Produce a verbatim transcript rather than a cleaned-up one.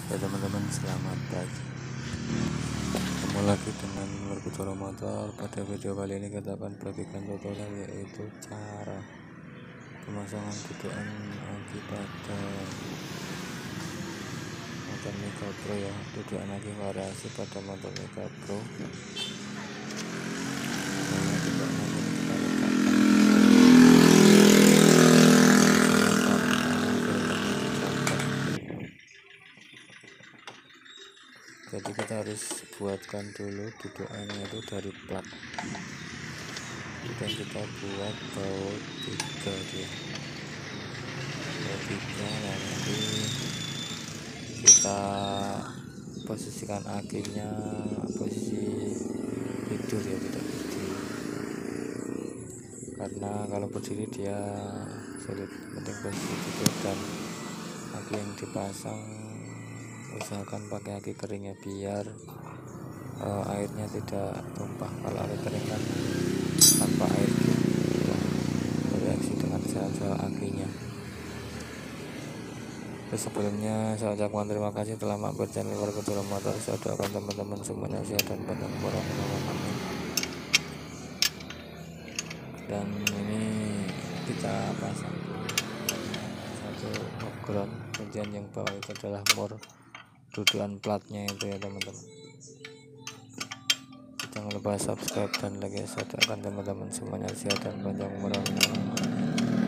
Ya teman-teman, selamat pagi. Ketemu lagi dengan Berbicara Motor. Pada video kali ini kita akan bagikan tutorial, yaitu cara pemasangan dudukan aki pada motor Mega Pro ya. Dudukan aki variasi pada motor Mega Pro. Nah, dudukan aki ini kita letakkan jadi kita harus buatkan dulu dudukannya itu dari plat, dan kita buat baut tiga dia baut tiga nah nanti kita posisikan akinya posisi tidur ya, tidak berdiri, karena kalau berdiri dia sulit. Penting posisi tidur, dan aki yang dipasang usahakan pakai aki kering ya, biar uh, airnya tidak tumpah. Kalau air kering kan tanpa air ya, bereaksi dengan sel-sel akinya. Terus sebelumnya saya ucapkan terima kasih telah mampir channel Berbicara Motor. Saya doakan teman-teman semuanya sehat dan panjang umur, amin. Dan ini kita pasang satu background, kemudian yang bawah itu adalah mur dudukan platnya itu ya teman-teman. Jangan lupa subscribe dan like ya. Saya doakan teman-teman semuanya sehat dan panjang umur, amin.